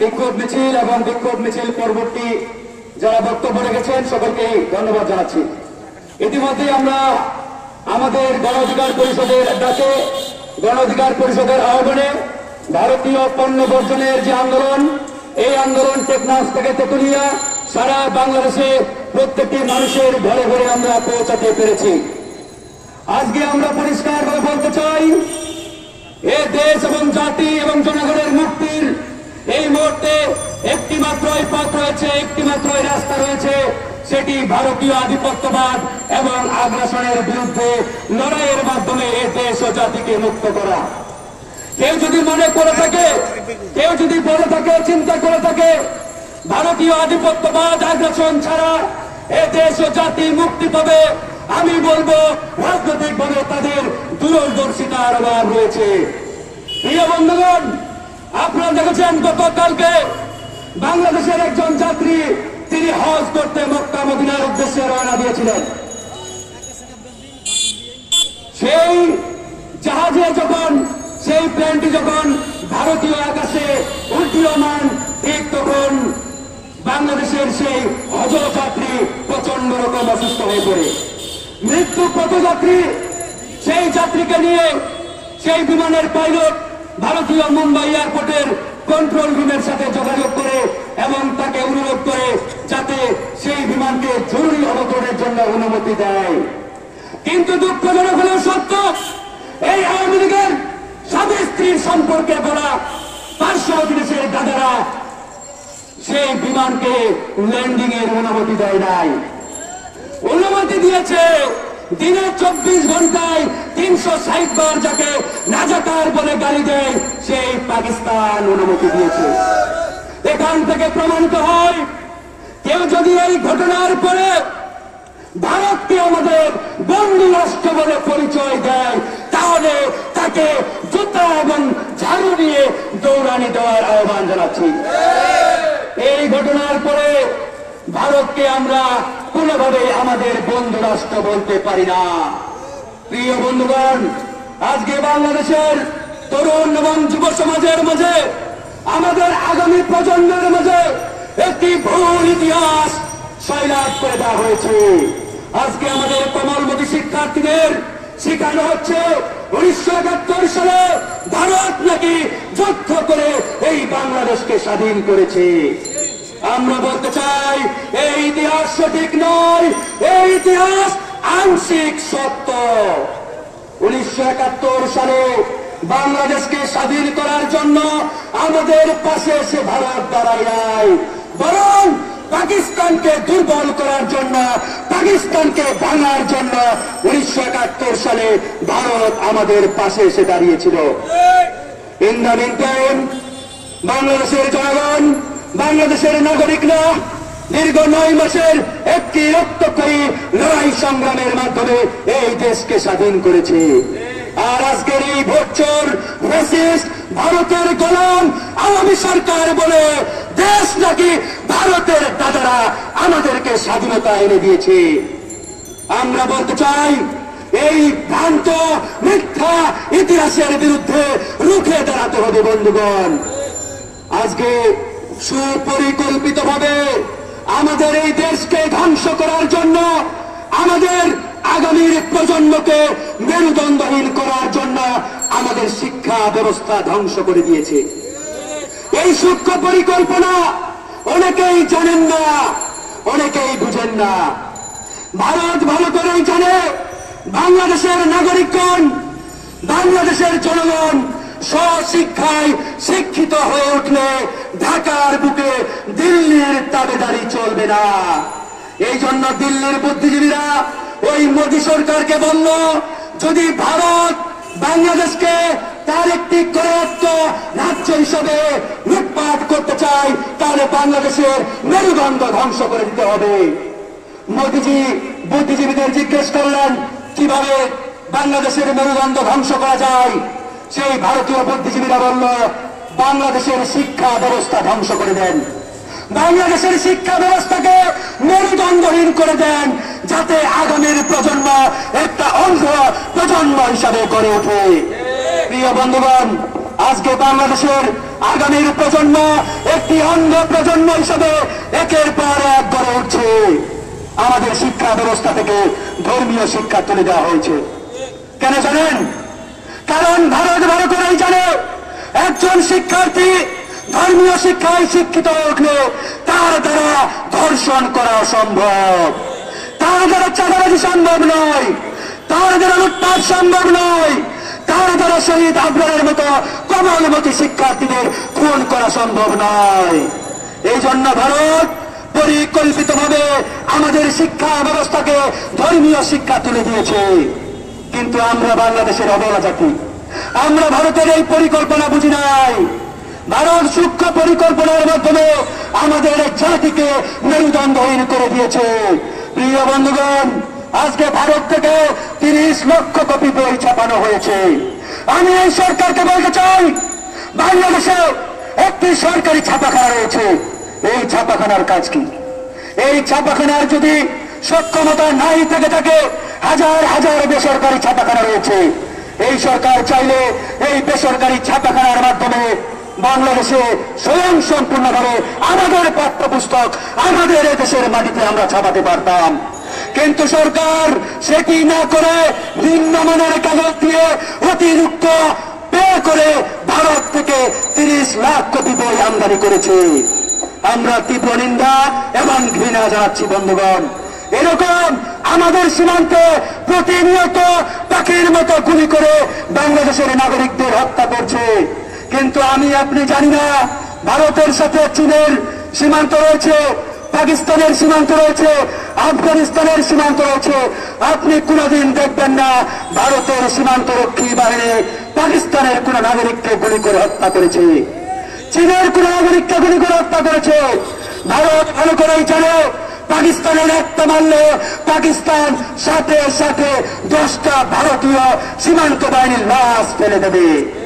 বিক্ষোভ মিছিল এবং বিক্ষোভ মিছিল পরবর্তী যারা বক্তব্য রেখেছেন সকলকে ধন্যবাদ জানাচ্ছি। ইতিমধ্যে আমরা আমাদের গণ অধিকার পরিষদের ডাকে, গণ অধিকার পরিষদের আহ্বানে ভারতীয় পণ্য বর্জনের যে আন্দোলন, এই আন্দোলন টেকনাফ থেকে তেতুলিয়া সারা বাংলাদেশে প্রত্যেকটি মানুষের ঘরে ঘরে আমরা পৌঁছাতে পেরেছি। আজকে আমরা পরিষ্কারভাবে বলতে চাই, এ দেশ এবং জাতি এবং জনগণের মুক্তির এই মুহূর্তে একটি মাত্রই পথ রয়েছে, একটি মাত্রই রাস্তা রয়েছে, সেটি ভারতীয় আধিপত্যবাদ এবং আগ্রাসনের বিরুদ্ধে লড়াইয়ের মাধ্যমে এ দেশ ও জাতিকে মুক্ত করা। কেউ যদি মনে করে থাকে, কেউ যদি বলে থাকে, চিন্তা করে থাকে ভারতীয় আধিপত্যবাদ আগ্রাসন ছাড়া এ দেশ ও জাতি মুক্তি পাবে, আমি বলবো রাজনৈতিকভাবে তাদের দূরদর্শিতার অভাব রয়েছে। প্রিয় বন্ধুগণ, আপনারা দেখেছেন গতকালকে বাংলাদেশের একজন যাত্রী তিনি হজ করতে মক্কা মদিনার উদ্দেশ্যে রওনা দিয়েছিলেন। সেই জাহাজে যখন, সেই প্লেনটি যখন ভারতীয় আকাশে উড্ডীয়মান, ঠিক তখন বাংলাদেশের সেই হজ যাত্রী প্রচন্ড রকম অসুস্থ হয়ে পড়ে মৃত্যু পথযাত্রী। সেই যাত্রীকে নিয়ে সেই বিমানের পাইলট ভারতীয় মুম্বাই এয়ারপোর্টের কন্ট্রোল রুমের সাথে যোগাযোগ করে এবং তাকে অনুরোধ করে যাতে সেই বিমানকে জরুরি অবতরণের জন্য অনুমতি দেয়। কিন্তু দুঃখজনক হলেও সত্য, এই আওয়ামী লীগের স্বামী স্ত্রীর সম্পর্কে বলা পার্শ্ববর্তী দেশের দাদারা সেই বিমানকে ল্যান্ডিং এর অনুমতি দেয় নাই। অনুমতি দিয়েছে দিনে 24 ঘন্টায় 360 বার যাকে নাজাকার বলে গালি দেয় সেই পাকিস্তান অনুমতি দিয়েছে। এখান থেকে প্রমাণিত হয়, কেউ যদি এই ঘটনার পরে ভারতকে আমাদের বন্ধু রাষ্ট্র বলে পরিচয় দেয়, তাহলে তাকে জুতা এবং ঝাড়ু নিয়ে দৌড়ানি দেওয়ার আহ্বান জানাচ্ছি। এই ঘটনার পরে ভারতকে আমরা কোনোভাবে আমাদের বন্ধু রাষ্ট্র বলতে পারি না। প্রিয় বন্ধুগণ, আজকে বাংলাদেশের তরুণ এবং যুব সমাজের মাঝে, আমাদের আগামী প্রজন্মের মাঝে একটি ভুল ইতিহাস সয়লাভ করে দেওয়া হয়েছে। আজকে আমাদের কোমলমতি শিক্ষার্থীদের শেখানো হচ্ছে 1971 সালে ভারত নাকি যুদ্ধ করে এই বাংলাদেশকে স্বাধীন করেছে। আমরা বলতে চাই, এই ইতিহাস সঠিক নয়, এই ইতিহাস আংশিক সত্য। 1971 সালে বাংলাদেশকে স্বাধীন করার জন্য আমাদের পাশে এসে ভারত দাঁড়ায় নাই, বরং পাকিস্তানকে দুর্বল করার জন্য, পাকিস্তানকে ভাঙার জন্য 1971 সালে ভারত আমাদের পাশে এসে দাঁড়িয়েছিল। ইন দ্য মিন টাইম বাংলাদেশের জনগণ, বাংলাদেশের নাগরিকরা দীর্ঘ 9 মাসের একটি রক্তক্ষয়ী লড়াই সংগ্রামের মাধ্যমে এই দেশকে স্বাধীন করেছে। আর আজকের এই ভোটচোর ফ্যাসিস্ট ভারতের গোলাম আওয়ামী সরকার বলে দেশ নাকি ভারতের দাদারা আমাদেরকে স্বাধীনতা এনে দিয়েছে। আমরা বলতে চাই, এই ভ্রান্ত মিথ্যা ইতিহাসের বিরুদ্ধে রুখে দাঁড়াতে হবে বন্ধুগণ। আজকে সুপরিকল্পিতভাবে আমাদের এই দেশকে ধ্বংস করার জন্য, আমাদের আগামীর প্রজন্মকে মেরুদণ্ডহীন করার জন্য আমাদের শিক্ষা ব্যবস্থা ধ্বংস করে দিয়েছে। এই সূক্ষ্ম পরিকল্পনা অনেকেই জানেন না, অনেকেই বুঝেন না। ভারত ভালো করেই জানে, বাংলাদেশের নাগরিকগণ, বাংলাদেশের জনগণ স্বশিক্ষায় শিক্ষিত হয়ে উঠলে ঢাকার বুকে দিল্লির তাবেদারি চলবে না। এই জন্য দিল্লির বুদ্ধিজীবীরা ওই মোদী সরকারকে বলল, যদি ভারত বাংলাদেশকে তার একটি করত্ব রাজ্য হিসেবে লুটপাট করতে চায়, তাহলে বাংলাদেশের মেরুদণ্ড ধ্বংস করে দিতে হবে। মোদীজি বুদ্ধিজীবীদের জিজ্ঞেস করলেন, কিভাবে বাংলাদেশের মেরুদণ্ড ধ্বংস করা যায়? সেই ভারতীয় বুদ্ধিজীবীরা বলল, বাংলাদেশের শিক্ষা ব্যবস্থা ধ্বংস করে দেন, বাংলাদেশের শিক্ষা ব্যবস্থাকে মেরুদণ্ডহীন করে দেন, যাতে আগামীর প্রজন্ম একটা অন্ধ প্রজন্ম হিসাবে গড়ে ওঠে। প্রিয় বন্ধুগণ, আজকে বাংলাদেশের আগামীর প্রজন্ম একটি অন্ধ প্রজন্ম হিসেবে একের পর এক গড়ে উঠছে। আমাদের শিক্ষা ব্যবস্থা থেকে ধর্মীয় শিক্ষা তুলে দেওয়া হয়েছে। কেন জানেন? কারণ ভারত ভালো করেই জানে একজন শিক্ষার্থী ধর্মীয় শিক্ষায় শিক্ষিত হয়ে উঠলে তার দ্বারা ধর্ষণ করা সম্ভব, তার দ্বারা চাঁদাবাজি সম্ভব নয়, তার দ্বারা লুটপাট সম্ভব নয়, তার দ্বারা শহীদ আবরারের মতো কমলমতী শিক্ষার্থীদের খুন করা সম্ভব নয়। এই জন্য ভারত পরিকল্পিতভাবে আমাদের শিক্ষা ব্যবস্থাকে ধর্মীয় শিক্ষা তুলে দিয়েছে। কিন্তু আমরা বাংলাদেশের অবলা জাতি, আমরা ভারতের এই পরিকল্পনা বুঝি নাই। ভারত সূক্ষ্ম পরিকল্পনার মাধ্যমে আমাদের জাতিকে মেরুদণ্ডহীন করে দিয়েছে। প্রিয় বন্ধুগণ, আজকে ভারত থেকে 30 লক্ষ কপি বই ছাপানো হয়েছে। আমি এই সরকারকে বলতে চাই, বাংলাদেশে একটি সরকারি ছাপাখানা রয়েছে। এই ছাপাখানার কাজ কি? এই ছাপাখানার যদি সক্ষমতা নাই থেকে থাকে, হাজার হাজার বেসরকারি ছাপাখানা রয়েছে। এই সরকার চাইলে এই বেসরকারি ছাপাখানার মাধ্যমে বাংলাদেশে স্বয়ং সম্পূর্ণভাবে আমাদের পাঠ্যপুস্তক আমাদের দেশের মাটিতে আমরা ছাপাতে পারতাম। কিন্তু সরকার সেটি না করে নিম্নমানের কাগজ দিয়ে অতিরিক্ত ব্যয় করে ভারত থেকে 30 লাখ কোটি বই আমদানি করেছে। আমরা তীব্র নিন্দা এবং ঘৃণা জানাচ্ছি। বন্ধুগণ, এরকম আমাদের সীমান্তে প্রতিনিয়ত পাখির মতো গুলি করে বাংলাদেশের নাগরিকদের হত্যা করছে। কিন্তু আমি আপনি জানি না ভারতের সাথে চীনের সীমান্ত রয়েছে, পাকিস্তানের সীমান্ত রয়েছে, আফগানিস্তানের সীমান্ত রয়েছে। আপনি কোনদিন দেখবেন না ভারতের সীমান্তরক্ষী বাহিনী পাকিস্তানের কোন নাগরিককে গুলি করে হত্যা করেছে, চীনের কোন নাগরিককে গুলি করে হত্যা করেছে। ভারত ভালো করেই জানে পাকিস্তানের একটা মারলে পাকিস্তান সাথে সাথে 10টা ভারতীয় সীমান্ত বাহিনীর লাশ ফেলে দেবে।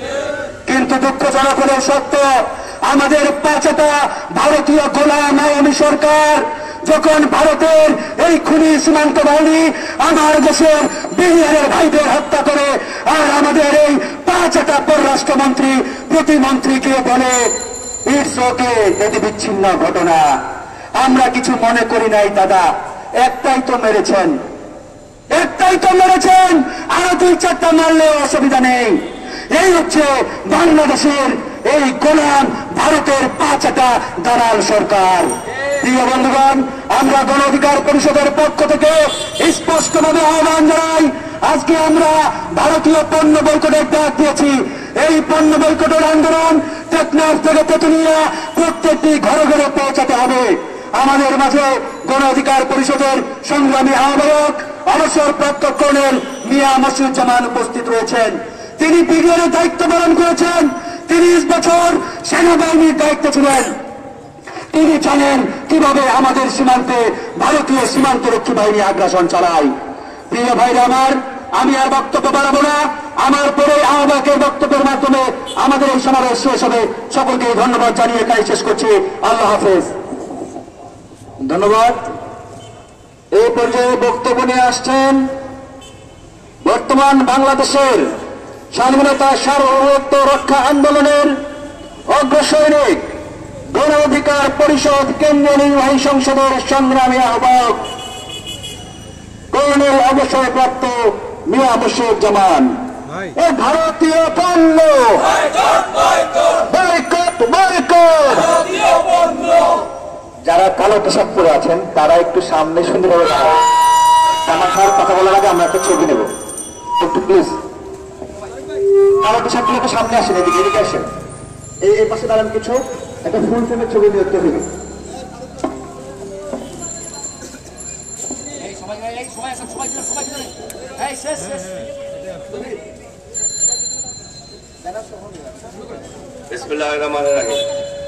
কিন্তু দুঃখজনক হলেও সত্য, আমাদের পাঁচটা ভারতীয় গোলাম আওয়ামী সরকার যখন ভারতের এই খুনি সীমান্ত বাহিনী আমার দেশের বিহারের ভাইদের হত্যা করে, আর আমাদের এই পাঁচটা পররাষ্ট্রমন্ত্রী প্রতিমন্ত্রীকে বলে ইটস ওকে, এটি বিচ্ছিন্ন ঘটনা, আমরা কিছু মনে করি নাই দাদা, একটাই তো মেরেছেন, একটাই তো মেরেছেন, আরো 2-4টা মারলেও অসুবিধা নেই। এই হচ্ছে বাংলাদেশের এই গোলাম ভারতের পাঁচটা দালাল সরকার। প্রিয় বন্ধুগণ, আমরা গণ অধিকার পরিষদের পক্ষ থেকে স্পষ্টভাবে আহ্বান জানাই, আজকে আমরা ভারতীয় পণ্য বয়কটের ডাক দিয়েছি। এই পণ্য বয়কটের আন্দোলন টেকনাফ থেকে তেতুলিয়া প্রত্যেকটি ঘরে ঘরে পৌঁছাতে হবে। আমাদের মাঝে গণ অধিকার পরিষদের সংগ্রামী আহ্বায়ক অবসরপ্রাপ্ত কর্নেল মিয়া মসিউজ্জামান উপস্থিত রয়েছেন। তিনি বিডিআরের দায়িত্ব পালন করেছেন, 30 বছর সেনাবাহিনীর দায়িত্ব ছিলেন। তিনি জানেন কিভাবে আমাদের সীমান্তে ভারতীয় সীমান্তরক্ষী বাহিনী আগ্রাসন চালায়। প্রিয় ভাইরা আমার, আমি আর বক্তব্য বাড়াবো না, আমার পরে আহ্বায়কের বক্তব্যের মাধ্যমে আমাদের এই সমাবেশ শেষ হবে। সকলকে ধন্যবাদ জানিয়ে এখানে শেষ করছি। আল্লাহ হাফেজ। ধন্যবাদ। এই পর্যায়ে বক্তব্য নিয়ে আসছেন বর্তমান বাংলাদেশের স্বাধীনতা সার্বভৌমত্ব রক্ষা আন্দোলনের অগ্রসৈনিক গণ অধিকার পরিষদ কেন্দ্রীয় নির্বাহী সংসদের সংগ্রামী আহ্বায়ক কর্নেল অবসরপ্রাপ্ত মিয়া মসিউজ্জামান। ভারতীয় পণ্য বয়কট বয়কট। যারা কালো পোশাক পরে আছেন তারা একটু সামনে সুন্দরভাবে দাঁড়ান। আমার সাথে কথা বলার আগে আমরা একটা ছবি নেব, একটু প্লিজ। কালো পোশাক গুলো সামনে আসেন, এদিকে এদিকে আসেন, এই পাশে দাঁড়ান। কিছু একটা ফুল ফ্রেমের ছবি নিয়ে হবে। বিসমিল্লাহির রহমানির রহিম।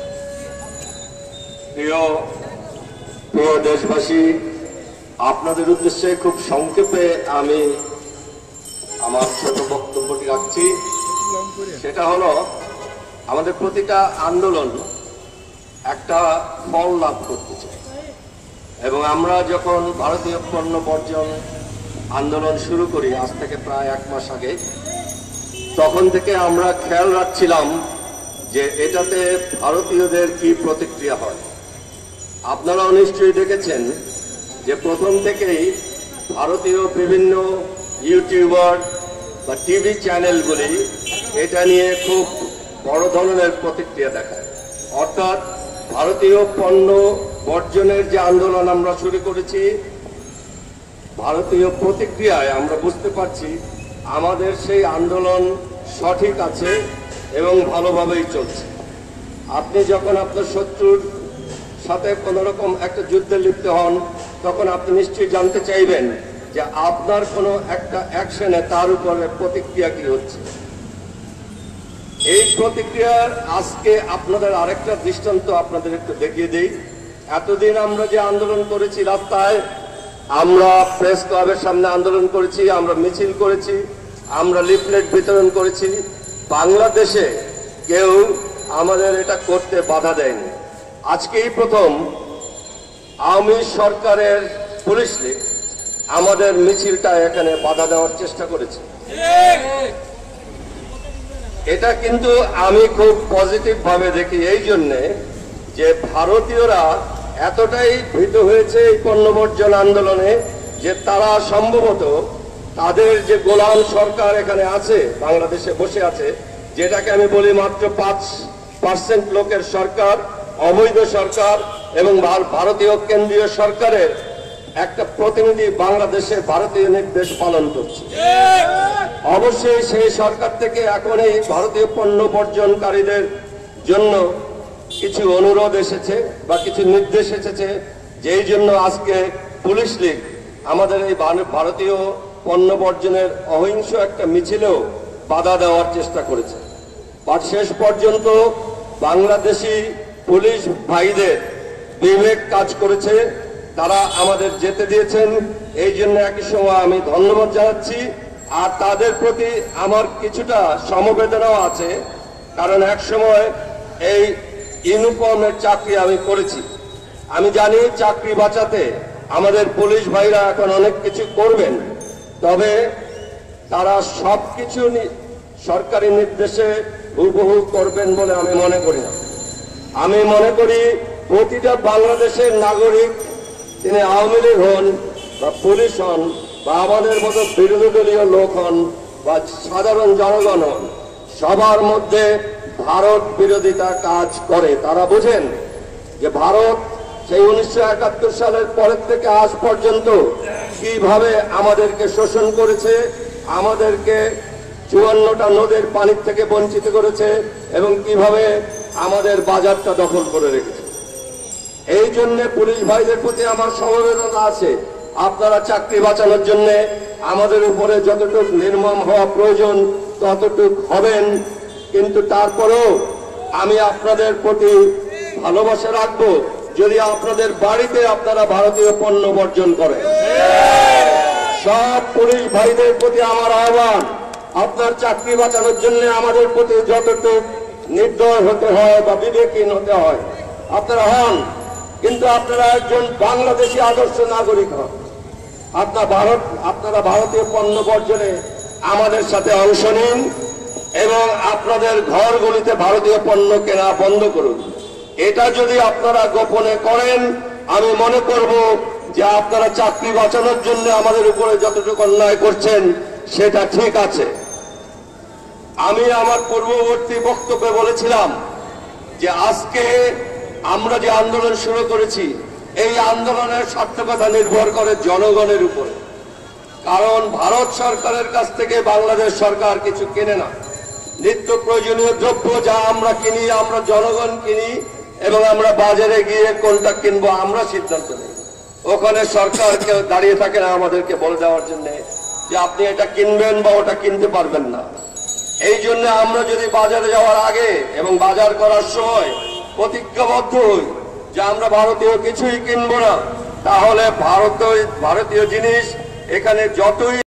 প্রিয় দেশবাসী, আপনাদের উদ্দেশ্যে খুব সংক্ষেপে আমি আমার ছোট বক্তব্যটি রাখছি। সেটা হলো, আমাদের প্রতিটা আন্দোলন একটা ফল লাভ করতে চাই, এবং আমরা যখন ভারতীয় পণ্য বর্জন আন্দোলন শুরু করি আজ থেকে প্রায় 1 মাস আগে, তখন থেকে আমরা খেয়াল রাখছিলাম যে এটাতে ভারতীয়দের কি প্রতিক্রিয়া হয়। আপনারাও নিশ্চয়ই দেখেছেন যে প্রথম থেকেই ভারতীয় বিভিন্ন ইউটিউবার বা টিভি চ্যানেলগুলি এটা নিয়ে খুব বড় ধরনের প্রতিক্রিয়া দেখায়। অর্থাৎ ভারতীয় পণ্য বর্জনের যে আন্দোলন আমরা শুরু করেছি, ভারতীয় প্রতিক্রিয়ায় আমরা বুঝতে পারছি আমাদের সেই আন্দোলন সঠিক আছে এবং ভালোভাবেই চলছে। আপনি যখন আপনার শত্রুর সাথে কোনো রকম একটা যুদ্ধে লিপ্ত হন, তখন আপনি নিশ্চয়ই জানতে চাইবেন যে আপনার কোনো একটা অ্যাকশনে তার উপরে প্রতিক্রিয়া কি হচ্ছে। এই প্রতিক্রিয়ার আজকে আপনাদের আরেকটা দৃষ্টান্ত আপনাদের একটু দেখিয়ে দিই। এতদিন আমরা যে আন্দোলন করেছি, রাস্তায় আমরা প্রেস ক্লাবের সামনে আন্দোলন করেছি, আমরা মিছিল করেছি, আমরা লিফলেট বিতরণ করেছি, বাংলাদেশে কেউ আমাদের এটা করতে বাধা দেয়নি। আজকেই প্রথম আওয়ামী সরকারের পুলিশ লীগ আমাদের মিছিলটা এখানে বাধা দেওয়ার চেষ্টা করেছে। এটা কিন্তু আমি খুব পজিটিভ ভাবে দেখি, এই জন্যে যে ভারতীয়রা এতটাই ভীত হয়েছে এই পণ্য বর্জন আন্দোলনে যে তারা সম্ভবত তাদের যে গোলাম সরকার এখানে আছে, বাংলাদেশে বসে আছে, যেটাকে আমি বলি মাত্র 5% লোকের সরকার, অবৈধ সরকার, এবং ভারতীয় কেন্দ্রীয় সরকারের একটা প্রতিনিধি বাংলাদেশে ভারতীয় নির্দেশ পালন করছে। অবশ্যই সেই সরকার থেকে এখন এই ভারতীয় পণ্য বর্জনকারীদের জন্য কিছু অনুরোধ এসেছে বা কিছু নির্দেশ এসেছে, যেই জন্য আজকে পুলিশ লীগ আমাদের এই ভারতীয় পণ্য বর্জনের অহিংস একটা মিছিলেও বাধা দেওয়ার চেষ্টা করেছে। বাট শেষ পর্যন্ত বাংলাদেশি পুলিশ ভাইদের বিবেক কাজ করেছে, তারা আমাদের যেতে দিয়েছেন। এই জন্য একই সময় আমি ধন্যবাদ জানাচ্ছি। আর তাদের প্রতি আমার কিছুটা সমবেদনাও আছে, কারণ এক সময় এই ইউনিফর্মের চাকরি আমি করেছি। আমি জানি চাকরি বাঁচাতে আমাদের পুলিশ ভাইরা এখন অনেক কিছু করবেন, তবে তারা সবকিছু সরকারি নির্দেশে হুবহু করবেন বলে আমি মনে করি না। আমি মনে করি প্রতিটা বাংলাদেশের নাগরিক, তিনি আওয়ামী লীগ হন বা পুলিশ হন বা আমাদের মতো বিরোধী দলীয় লোক হন বা সাধারণ জনগণ হন, সবার মধ্যে ভারত বিরোধিতা কাজ করে। তারা বোঝেন যে ভারত সেই 1971 সালের পরের থেকে আজ পর্যন্ত কিভাবে আমাদেরকে শোষণ করেছে, আমাদেরকে 54টা নদীর পানির থেকে বঞ্চিত করেছে এবং কিভাবে আমাদের বাজারটা দখল করে রেখেছে। এই জন্য পুলিশ ভাইদের প্রতি আমার সমবেদনা আছে। আপনারা চাকরি বাঁচানোর জন্য আমাদের উপরে যতটুকু নির্মম হওয়া প্রয়োজন ততটুকু হবেন, কিন্তু তারপরেও আমি আপনাদের প্রতি ভালোবাসা রাখবো যদি আপনাদের বাড়িতে আপনারা ভারতীয় পণ্য বর্জন করেন। সব পুলিশ ভাইদের প্রতি আমার আহ্বান, আপনার চাকরি বাঁচানোর জন্য আমাদের প্রতি যতটুকু নির্দয় হতে হয় বা বিবেকহীন হতে হয় আপনারা হন, কিন্তু আপনারা একজন বাংলাদেশী আদর্শ নাগরিক হন। আপনারা ভারতীয় পণ্য বর্জনে আমাদের সাথে অংশ নিন এবং আপনাদের ঘরগুলিতে ভারতীয় পণ্য কেনা বন্ধ করুন। এটা যদি আপনারা গোপনে করেন, আমি মনে করব যে আপনারা চাকরি বাঁচানোর জন্য আমাদের উপরে যতটুকু অন্যায় করছেন সেটা ঠিক আছে। আমি আমার পূর্ববর্তী বক্তব্যে বলেছিলাম যে আজকে আমরা যে আন্দোলন শুরু করেছি, এই আন্দোলনের সার্থকতা নির্ভর করে জনগণের উপরে। কারণ ভারত সরকারের কাছ থেকে বাংলাদেশ সরকার কিছু কেনে না। নিত্য প্রয়োজনীয় দ্রব্য যা আমরা কিনি, আমরা জনগণ কিনি এবং আমরা বাজারে গিয়ে কোনটা কিনবো আমরা সিদ্ধান্ত নিই। ওখানে সরকার কেউ দাঁড়িয়ে থাকে না আমাদেরকে বলে দেওয়ার জন্য যে আপনি এটা কিনবেন বা ওটা কিনতে পারবেন না। এই জন্য আমরা যদি বাজারে যাওয়ার আগে এবং বাজার করার সময় প্রতিজ্ঞাবদ্ধ হই যে আমরা ভারতীয় কিছুই কিনবো না, তাহলে ভারতীয় জিনিস এখানে যতই